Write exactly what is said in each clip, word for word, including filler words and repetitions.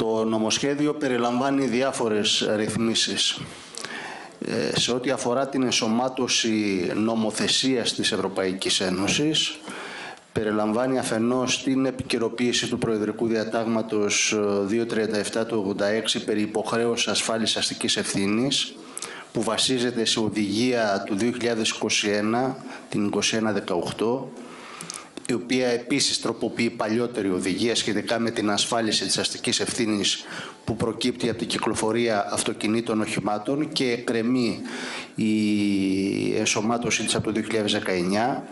Το νομοσχέδιο περιλαμβάνει διάφορες ρυθμίσεις. Σε ό,τι αφορά την ενσωμάτωση νομοθεσίας της Ευρωπαϊκής Ένωσης, περιλαμβάνει αφενός την επικαιροποίηση του Προεδρικού Διατάγματος διακόσια τριάντα επτά του ογδόντα έξι περί υποχρέωσης ασφάλισης αστικής ευθύνης, που βασίζεται σε οδηγία του δύο χιλιάδες είκοσι ένα, την είκοσι ένα δεκαοκτώ, η οποία επίσης τροποποιεί παλιότερη οδηγία σχετικά με την ασφάλιση της αστικής ευθύνης που προκύπτει από την κυκλοφορία αυτοκινήτων οχημάτων και εκκρεμεί η ενσωμάτωσή της από το δύο χιλιάδες δεκαεννιά,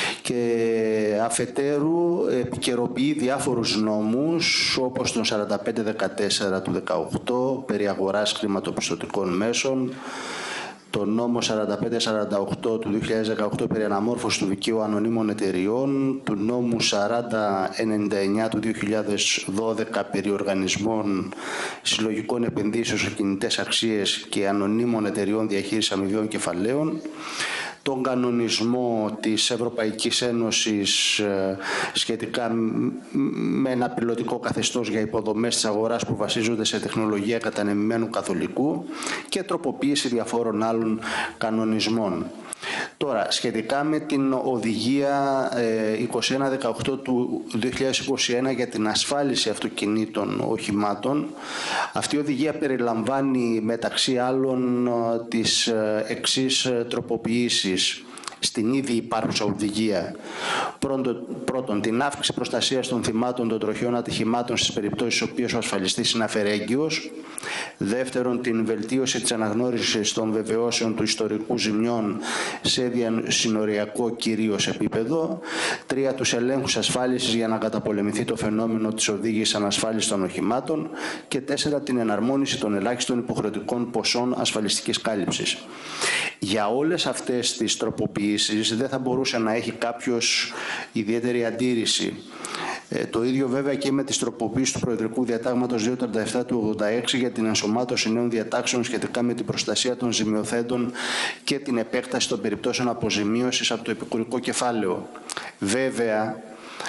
και αφετέρου επικαιροποιεί διάφορους νόμους όπως τον σαράντα πέντε δεκατέσσερα του δεκαοκτώ περί αγοράς χρηματοπιστωτικών μέσων, το νόμο σαράντα πέντε σαράντα οκτώ του δύο χιλιάδες δεκαοκτώ περί αναμόρφωσης του δικαίου ανωνύμων εταιριών, του νόμου σαράντα ενενήντα εννιά του δύο χιλιάδες δώδεκα περί οργανισμών συλλογικών επενδύσεων σε κινητές αξίες και ανωνύμων εταιριών διαχείρισης αμοιβαίων κεφαλαίων, τον κανονισμό της Ευρωπαϊκής Ένωσης σχετικά με ένα πιλωτικό καθεστώς για υποδομές της αγοράς που βασίζονται σε τεχνολογία κατανεμημένου καθολικού και τροποποίηση διαφόρων άλλων κανονισμών. Τώρα, σχετικά με την οδηγία είκοσι ένα δεκαοκτώ του δύο χιλιάδες είκοσι ένα για την ασφάλιση αυτοκινήτων οχημάτων, αυτή η οδηγία περιλαμβάνει μεταξύ άλλων τις εξής τροποποιήσεις στην ήδη υπάρχουσα οδηγία. Πρώτον, πρώτον, την αύξηση προστασίας των θυμάτων των τροχαίων ατυχημάτων στις περιπτώσεις στις οποίες ο ασφαλιστής είναι αφαιρέγγυος. Δεύτερον, την βελτίωση της αναγνώρισης των βεβαιώσεων του ιστορικού ζημιών σε διασυνοριακό κυρίως επίπεδο. Τρία, τους ελέγχους ασφάλισης για να καταπολεμηθεί το φαινόμενο της οδήγησης ανασφάλισης των οχημάτων. Και τέσσερα, την εναρμόνιση των ελάχιστων υποχρεωτικών ποσών ασφαλιστικής κάλυψης. Για όλες αυτές τις τροποποιήσεις δεν θα μπορούσε να έχει κάποιος ιδιαίτερη αντίρρηση. Ε, το ίδιο βέβαια και με τις τροποποιήσεις του Προεδρικού Διατάγματος διακόσια τριάντα επτά του ογδόντα έξι για την ενσωμάτωση νέων διατάξεων σχετικά με την προστασία των ζημιοθέτων και την επέκταση των περιπτώσεων αποζημίωσης από το επικουρικό κεφάλαιο. Βέβαια,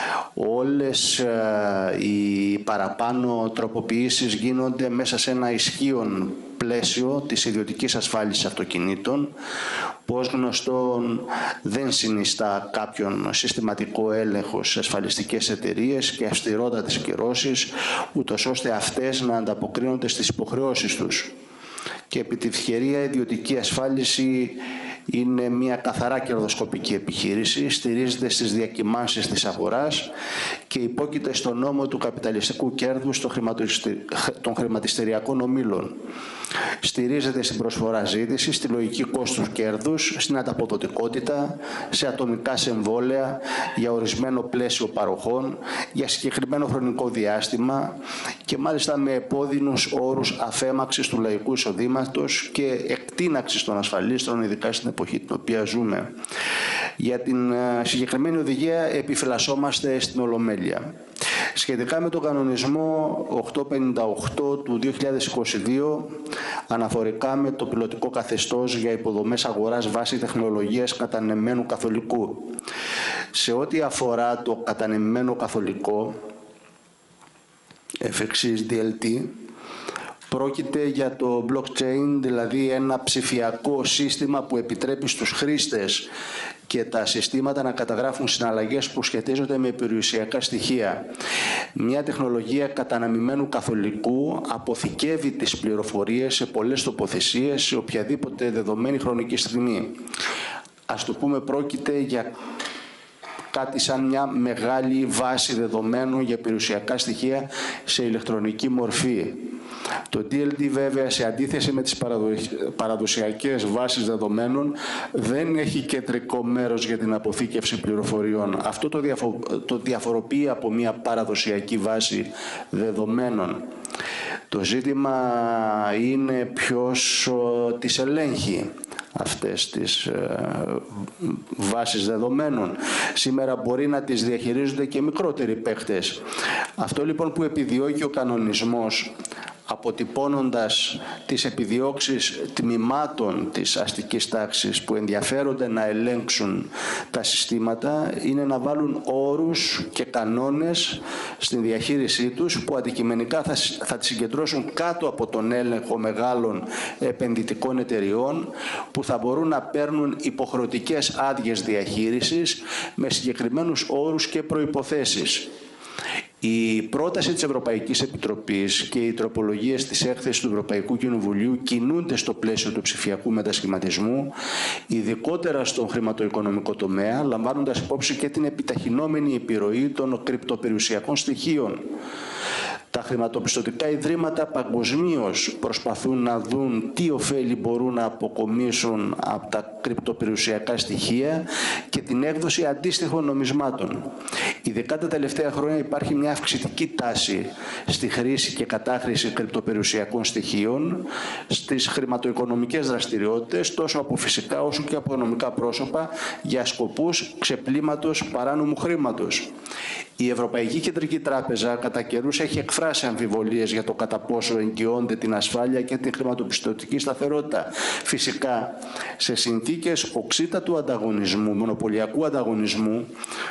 όλες ε, οι παραπάνω τροποποιήσεις γίνονται μέσα σε ένα ισχύον πλαίσιο της ιδιωτικής ασφάλισης αυτοκινήτων, που ως γνωστόν δεν συνιστά κάποιον συστηματικό έλεγχο σε ασφαλιστικές εταιρείες και αυστηρότατες κυρώσεις, ούτως ώστε αυτές να ανταποκρίνονται στις υποχρεώσεις τους. Και επί τη ευκαιρία, η ιδιωτική ασφάλιση είναι μια καθαρά κερδοσκοπική επιχείρηση, στηρίζεται στις διακυμάνσεις της αγοράς και υπόκειται στον νόμο του καπιταλιστικού κέρδους των χρηματιστηριακών ομίλων. Στηρίζεται στην προσφορά ζήτηση, στη λογική κόστους κέρδους, στην ανταποδοτικότητα, σε ατομικά συμβόλαια για ορισμένο πλαίσιο παροχών, για συγκεκριμένο χρονικό διάστημα και μάλιστα με επώδυνους όρους αφέμαξης του λαϊκού εισοδήματος και εκτείναξης των ασφαλίστρων, ειδικά στην εποχή την οποία ζούμε. Για την συγκεκριμένη οδηγία επιφυλασσόμαστε στην Ολομέλεια. Σχετικά με τον κανονισμό οκτακόσια πενήντα οκτώ του δύο χιλιάδες είκοσι δύο, αναφορικά με το πιλωτικό καθεστώς για υποδομές αγοράς βάσει τεχνολογίας κατανεμμένου καθολικού. Σε ό,τι αφορά το κατανεμμένο καθολικό, εφ εξής ντι ελ τι, πρόκειται για το blockchain, δηλαδή ένα ψηφιακό σύστημα που επιτρέπει στους χρήστες και τα συστήματα να καταγράφουν συναλλαγές που σχετίζονται με περιουσιακά στοιχεία. Μια τεχνολογία καταναμημένου καθολικού αποθηκεύει τις πληροφορίες σε πολλές τοποθεσίες, σε οποιαδήποτε δεδομένη χρονική στιγμή. Ας το πούμε, πρόκειται για κάτι σαν μια μεγάλη βάση δεδομένων για περιουσιακά στοιχεία σε ηλεκτρονική μορφή. Το ντι ελ τι βέβαια, σε αντίθεση με τις παραδοσιακές βάσεις δεδομένων, δεν έχει κεντρικό μέρος για την αποθήκευση πληροφοριών. Αυτό το, διαφο το διαφοροποιεί από μια παραδοσιακή βάση δεδομένων. Το ζήτημα είναι ποιος τις ελέγχει αυτές τις ε, βάσεις δεδομένων. Σήμερα μπορεί να τις διαχειρίζονται και μικρότεροι παίκτες. Αυτό λοιπόν που επιδιώκει ο κανονισμός αποτυπώνοντας τις επιδιώξεις τμήματων της αστικής τάξης που ενδιαφέρονται να ελέγξουν τα συστήματα, είναι να βάλουν όρους και κανόνες στην διαχείρισή τους που αντικειμενικά θα, θα τις συγκεντρώσουν κάτω από τον έλεγχο μεγάλων επενδυτικών εταιριών που θα μπορούν να παίρνουν υποχρεωτικές άδειες διαχείρισης με συγκεκριμένους όρους και προϋποθέσεις. Η πρόταση της Ευρωπαϊκής Επιτροπής και οι τροπολογίες της έκθεσης του Ευρωπαϊκού Κοινοβουλίου κινούνται στο πλαίσιο του ψηφιακού μετασχηματισμού, ειδικότερα στον χρηματοοικονομικό τομέα, λαμβάνοντας υπόψη και την επιταχυνόμενη επιρροή των κρυπτοπεριουσιακών στοιχείων. Τα χρηματοπιστωτικά ιδρύματα παγκοσμίως προσπαθούν να δουν τι ωφέλη μπορούν να αποκομίσουν από τα κρυπτοπεριουσιακά στοιχεία και την έκδοση αντίστοιχων νομισμάτων. Ειδικά τα τελευταία χρόνια υπάρχει μια αυξητική τάση στη χρήση και κατάχρηση κρυπτοπεριουσιακών στοιχείων στις χρηματοοικονομικές δραστηριότητες, τόσο από φυσικά όσο και από νομικά πρόσωπα, για σκοπούς ξεπλήματος παράνομου χρήματος. Η Ευρωπαϊκή Κεντρική Τράπεζα κατά καιρούς έχει εκφράσει αμφιβολίες για το κατά πόσο εγγυώνται την ασφάλεια και την χρηματοπιστωτική σταθερότητα. Φυσικά, σε συνθήκες οξύτατου ανταγωνισμού, μονοπωλιακού ανταγωνισμού,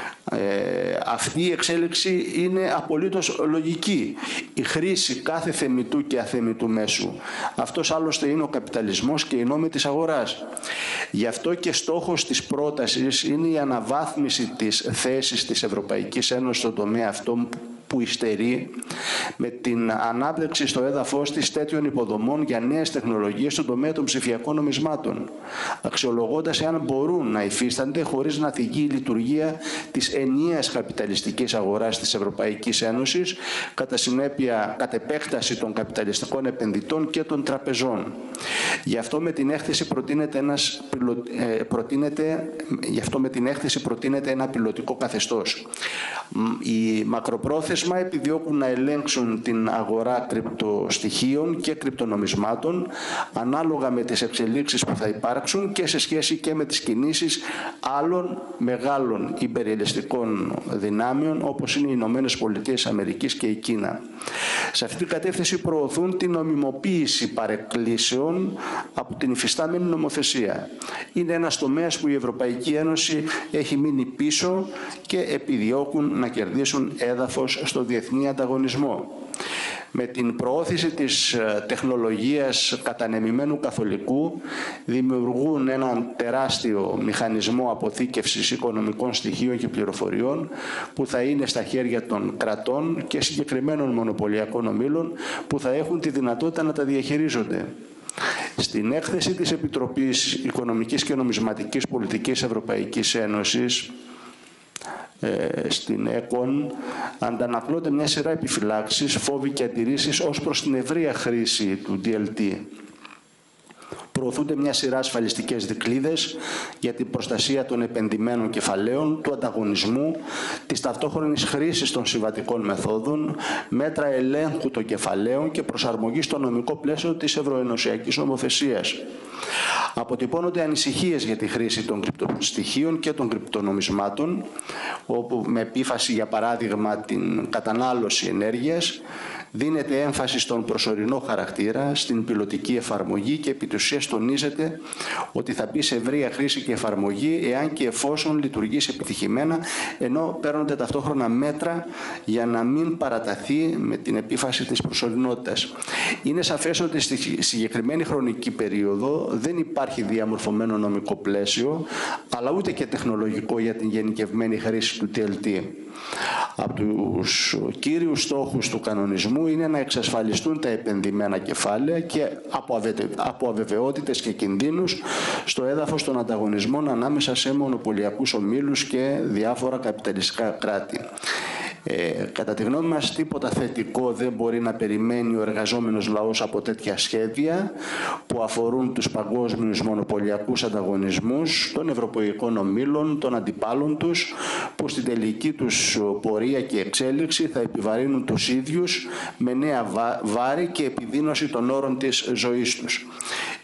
Ε, αυτή η εξέλιξη είναι απολύτως λογική. Η χρήση κάθε θεμιτού και αθεμιτού μέσου. Αυτός άλλωστε είναι ο καπιταλισμός και οι νόμοι της αγοράς. Γι' αυτό και στόχος της πρότασης είναι η αναβάθμιση της θέσης της Ευρωπαϊκής Ένωσης στον τομέα αυτό που υστερεί με την ανάπτυξη στο έδαφος της τέτοιων υποδομών για νέες τεχνολογίες στον τομέα των ψηφιακών νομισμάτων, αξιολογώντας εάν μπορούν να υφίστανται χωρίς να θυγεί η λειτουργία της ενιαίας καπιταλιστικής αγοράς της Ευρωπαϊκής Ένωσης, κατά συνέπεια κατ' επέκταση των καπιταλιστικών επενδυτών και των τραπεζών. Γι' αυτό με την έκθεση προτείνεται, ένας, προτείνεται, γι' αυτό με την έκθεση προτείνεται ένα πιλωτικό καθεστώς. Οι μακροπρόθεσμα επιδιώκουν να ελέγξουν την αγορά κρυπτοστοιχείων και κρυπτονομισμάτων ανάλογα με τις εξελίξεις που θα υπάρξουν και σε σχέση και με τις κινήσεις άλλων μεγάλων υπεριαλιστικών δυνάμεων όπως είναι οι Ηνωμένες Πολιτείες Αμερικής και η Κίνα. Σε αυτή την κατεύθυνση προωθούν την νομιμοποίηση παρεκκλήσεων από την υφιστάμενη νομοθεσία. Είναι ένας τομέας που η Ευρωπαϊκή Ένωση έχει μείνει πίσω και επιδιώκουν να κερδίσουν έδαφος στο διεθνή ανταγωνισμό. Με την προώθηση της τεχνολογίας κατανεμημένου καθολικού δημιουργούν έναν τεράστιο μηχανισμό αποθήκευσης οικονομικών στοιχείων και πληροφοριών που θα είναι στα χέρια των κρατών και συγκεκριμένων μονοπωλιακών ομίλων που θα έχουν τη δυνατότητα να τα διαχειρίζονται. Στην έκθεση της Επιτροπής Οικονομικής και Νομισματικής Πολιτικής Ευρωπαϊκής Ένωσης, στην ΕΚΟΝ, αντανακλώνται μια σειρά επιφυλάξεις, φόβοι και αντιρρήσεις ως προς την ευρεία χρήση του ντι ελ τι. Προωθούνται μια σειρά ασφαλιστικές δικλείδες για την προστασία των επενδυμένων κεφαλαίων, του ανταγωνισμού, της ταυτόχρονης χρήσης των συμβατικών μεθόδων, μέτρα ελέγχου των κεφαλαίων και προσαρμογή στο νομικό πλαίσιο της ευρωενωσιακής νομοθεσίας. Αποτυπώνονται ανησυχίες για τη χρήση των κρυπτοστοιχείων και των κρυπτονομισμάτων, όπου με επίφαση, για παράδειγμα, την κατανάλωση ενέργειας, δίνεται έμφαση στον προσωρινό χαρακτήρα, στην πιλωτική εφαρμογή και επί της ουσίας τονίζεται ότι θα μπει σε ευρεία χρήση και εφαρμογή εάν και εφόσον λειτουργήσει επιτυχημένα, ενώ παίρνονται ταυτόχρονα μέτρα για να μην παραταθεί με την επίφαση της προσωρινότητας. Είναι σαφές ότι στη συγκεκριμένη χρονική περίοδο δεν υπάρχει διαμορφωμένο νομικό πλαίσιο, αλλά ούτε και τεχνολογικό για την γενικευμένη χρήση του ντι ελ τι. Από τους κύριους στόχους του κανονισμού είναι να εξασφαλιστούν τα επενδυμένα κεφάλαια και από αβεβαιότητες και κινδύνους στο έδαφος των ανταγωνισμών ανάμεσα σε μονοπωλιακούς ομίλους και διάφορα καπιταλιστικά κράτη. Ε, κατά τη γνώμη μας, τίποτα θετικό δεν μπορεί να περιμένει ο εργαζόμενος λαός από τέτοια σχέδια που αφορούν τους παγκόσμιους μονοπωλιακούς ανταγωνισμούς των ευρωπαϊκών ομίλων, των αντιπάλων τους, που στην τελική τους πορεία και εξέλιξη θα επιβαρύνουν τους ίδιους με νέα βάρη και επιδείνωση των όρων της ζωής τους.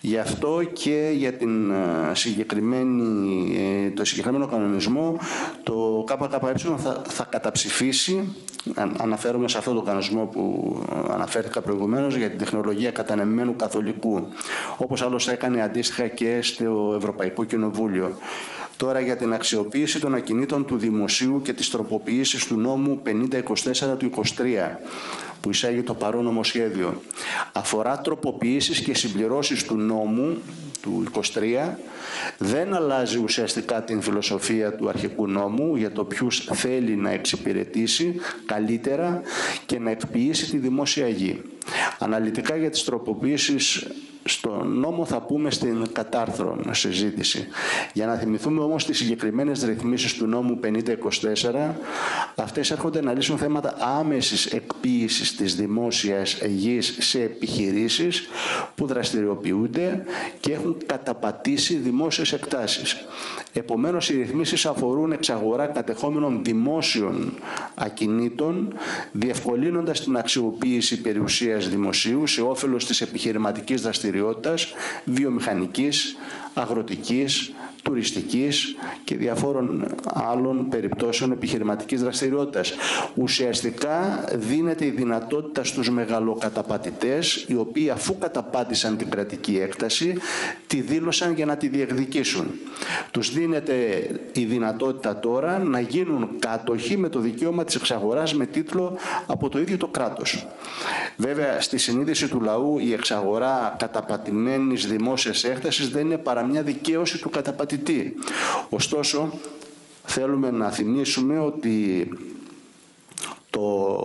Γι' αυτό και για την συγκεκριμένη, το συγκεκριμένο κανονισμό το ΚΚΕ θα, θα καταψηφίσει, αναφέρομαι σε αυτό το κανονισμό που αναφέρθηκα προηγουμένως για την τεχνολογία κατανεμμένου καθολικού, όπως άλλωστε έκανε αντίστοιχα και στο Ευρωπαϊκό Κοινοβούλιο. Τώρα για την αξιοποίηση των ακινήτων του Δημοσίου και τις τροποποιήσεις του νόμου πενήντα είκοσι τέσσερα του είκοσι τρία που εισάγει το παρόν νομοσχέδιο. Αφορά τροποποιήσεις και συμπληρώσεις του νόμου του είκοσι τρία, δεν αλλάζει ουσιαστικά την φιλοσοφία του αρχικού νόμου για το ποιους θέλει να εξυπηρετήσει καλύτερα και να εκποιήσει τη δημόσια γη. Αναλυτικά για τις τροποποιήσεις στο νόμο θα πούμε στην κατάρθρον συζήτηση. Για να θυμηθούμε όμως τις συγκεκριμένες ρυθμίσεις του νόμου πενήντα είκοσι τέσσερα, αυτές έρχονται να λύσουν θέματα άμεσης εκποίησης της δημόσιας γης σε επιχειρήσεις που δραστηριοποιούνται και έχουν καταπατήσει δημόσιες εκτάσεις. Επομένως, οι ρυθμίσεις αφορούν εξαγορά κατεχόμενων δημόσιων ακινήτων, διευκολύνοντας την αξιοποίηση περιουσίας δημοσίου σε όφελος της επιχειρηματικής δραστηριότητας, βιομηχανικής, αγροτικής, τουριστικής και διαφόρων άλλων περιπτώσεων επιχειρηματικής δραστηριότητας. Ουσιαστικά δίνεται η δυνατότητα στους μεγαλοκαταπατητές, οι οποίοι αφού καταπάτησαν την κρατική έκταση, τη δήλωσαν για να τη διεκδικήσουν. Τους δίνεται η δυνατότητα τώρα να γίνουν κάτοχοι με το δικαίωμα της εξαγοράς με τίτλο από το ίδιο το κράτος. Βέβαια, στη συνείδηση του λαού η εξαγορά καταπατημένης δημόσιας έκτασης δεν είναι παρά μια δικαίωση του καταπατητή. Ωστόσο, θέλουμε να θυμίσουμε ότι το,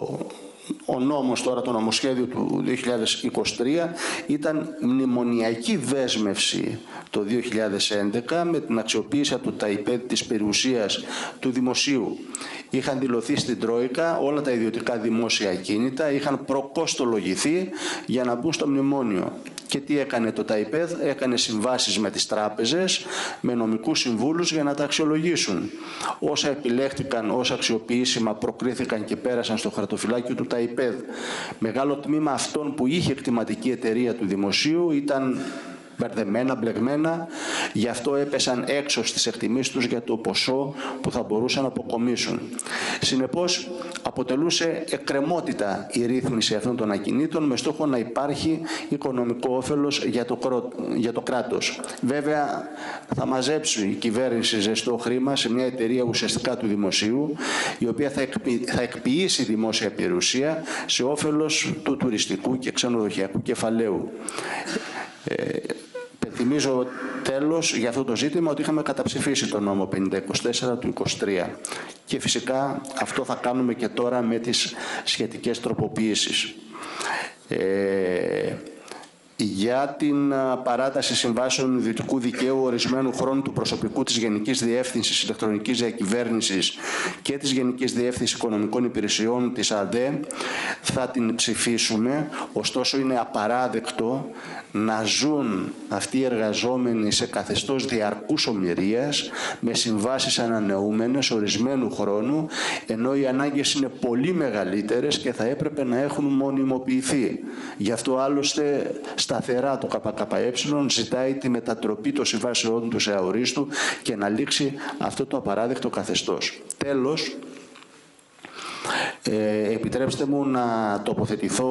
ο νόμος τώρα, το νομοσχέδιο του δύο χιλιάδες είκοσι τρία ήταν μνημονιακή δέσμευση το δύο χιλιάδες έντεκα με την αξιοποίηση του ΤΑΙΠΕΔ της περιουσίας του δημοσίου. Είχαν δηλωθεί στην Τρόικα όλα τα ιδιωτικά δημόσια ακίνητα, είχαν προκόστολογηθεί για να μπουν στο μνημόνιο. Και τι έκανε το ΤΑΙΠΕΔ? Έκανε συμβάσεις με τις τράπεζες, με νομικούς συμβούλους για να τα αξιολογήσουν. Όσα επιλέχθηκαν ως αξιοποιήσιμα προκρίθηκαν και πέρασαν στο χαρτοφυλάκιο του ΤΑΙΠΕΔ. Μεγάλο τμήμα αυτών που είχε εκτιματική εταιρεία του δημοσίου ήταν μπερδεμένα, μπλεγμένα, γι' αυτό έπεσαν έξω στις εκτιμήσεις τους για το ποσό που θα μπορούσαν να αποκομίσουν. Συνεπώς, αποτελούσε εκκρεμότητα η ρύθμιση αυτών των ακινήτων με στόχο να υπάρχει οικονομικό όφελος για το, κρό... για το κράτος. Βέβαια, θα μαζέψει η κυβέρνηση ζεστό χρήμα σε μια εταιρεία ουσιαστικά του δημοσίου, η οποία θα, εκποι... θα εκποιήσει δημόσια περιουσία σε όφελος του τουριστικού και ξενοδοχειακού κεφαλαίου. Ε, Θυμίζω τέλος για αυτό το ζήτημα ότι είχαμε καταψηφίσει τον νόμο πενήντα είκοσι τέσσερα του είκοσι τρία και φυσικά αυτό θα κάνουμε και τώρα με τις σχετικές τροποποιήσεις. Ε, για την παράταση συμβάσεων ιδιωτικού δικαίου ορισμένου χρόνου του προσωπικού της Γενικής Διεύθυνσης Ηλεκτρονικής Διακυβέρνησης και της Γενικής Διεύθυνσης Οικονομικών Υπηρεσιών της ΑΔΕ θα την ψηφίσουμε, ωστόσο είναι απαράδεκτο να ζουν αυτοί οι εργαζόμενοι σε καθεστώς διαρκούς ομηρίας με συμβάσεις ανανεούμενες ορισμένου χρόνου, ενώ οι ανάγκες είναι πολύ μεγαλύτερες και θα έπρεπε να έχουν μονιμοποιηθεί. Γι' αυτό άλλωστε σταθερά το ΚΚΕ ζητάει τη μετατροπή των συμβάσεών του σε αορίστου και να λήξει αυτό το απαράδεκτο καθεστώς. Τέλος, Ε, επιτρέψτε μου να τοποθετηθώ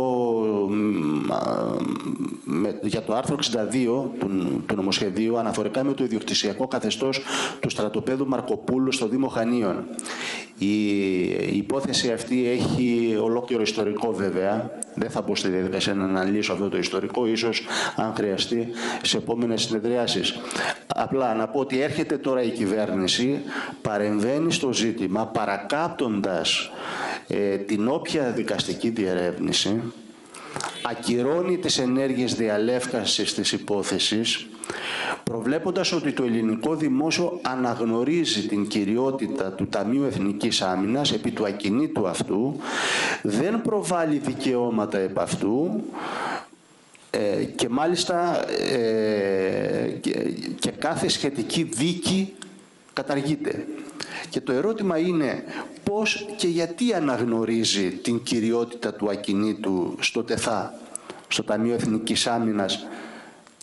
με, για το άρθρο εξήντα δύο του, του νομοσχεδίου αναφορικά με το ιδιοκτησιακό καθεστώς του στρατοπέδου Μαρκοπούλου στο Δήμο Χανίων. Η, η υπόθεση αυτή έχει ολόκληρο ιστορικό βέβαια. Δεν θα μπω στη διαδικασία να αναλύσω αυτό το ιστορικό, ίσως αν χρειαστεί σε επόμενες συνεδριάσεις. Απλά να πω ότι έρχεται τώρα η κυβέρνηση, παρεμβαίνει στο ζήτημα παρακάπτοντας ε, την όποια δικαστική διερεύνηση, ακυρώνει τις ενέργειες διαλεύκανσης της υπόθεσης, προβλέποντας ότι το ελληνικό δημόσιο αναγνωρίζει την κυριότητα του Ταμείου Εθνικής Άμυνας επί του ακινήτου αυτού, δεν προβάλλει δικαιώματα επ' αυτού ε, και μάλιστα ε, και, και κάθε σχετική δίκη καταργείται. Και το ερώτημα είναι πώς και γιατί αναγνωρίζει την κυριότητα του ακινήτου στο ΤΕΘΑ, στο Ταμείο Εθνικής Άμυνας,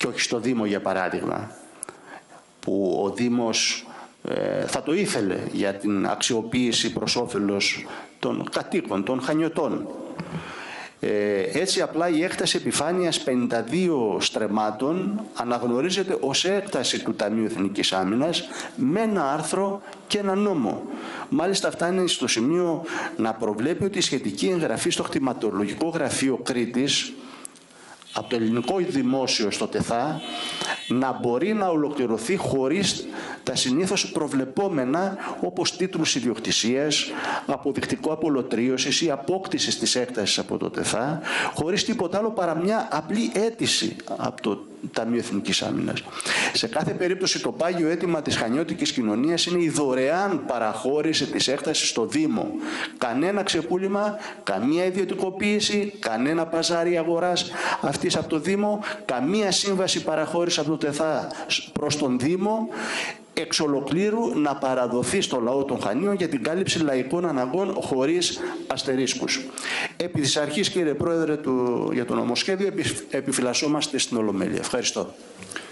και όχι στο Δήμο, για παράδειγμα, που ο Δήμος ε, θα το ήθελε για την αξιοποίηση προς όφελος των κατοίκων, των χανιωτών. Ε, έτσι απλά η έκταση επιφάνειας πενήντα δύο στρεμμάτων αναγνωρίζεται ως έκταση του Ταμείου Εθνικής Άμυνας με ένα άρθρο και ένα νόμο. Μάλιστα φτάνει στο σημείο να προβλέπει ότι η σχετική εγγραφή στο Κτηματολογικό Γραφείο Κρήτης από το ελληνικό δημόσιο στο ΤΕΘΑ να μπορεί να ολοκληρωθεί χωρίς τα συνήθως προβλεπόμενα, όπως τίτλους ιδιοκτησίας, αποδεικτικό απολωτρίωσης ή απόκτησης της έκτασης από το ΤΕΘΑ, χωρίς τίποτα άλλο παρά μια απλή αίτηση από το Ταμείο Εθνικής Άμυνας. Σε κάθε περίπτωση το πάγιο αίτημα της χανιώτικης κοινωνίας είναι η δωρεάν παραχώρηση της έκτασης στο Δήμο. Κανένα ξεπούλημα, καμία ιδιωτικοποίηση, κανένα παζάρι αγοράς αυτής από το Δήμο, καμία σύμβαση παραχώρηση από το ΤΕΘΑ προς τον Δήμο, εξ ολοκλήρου να παραδοθεί στο λαό των Χανίων για την κάλυψη λαϊκών αναγκών χωρίς αστερίσκους. Επί της αρχής, κύριε Πρόεδρε, του, για το νομοσχέδιο επιφυλασσόμαστε στην Ολομέλεια. Ευχαριστώ.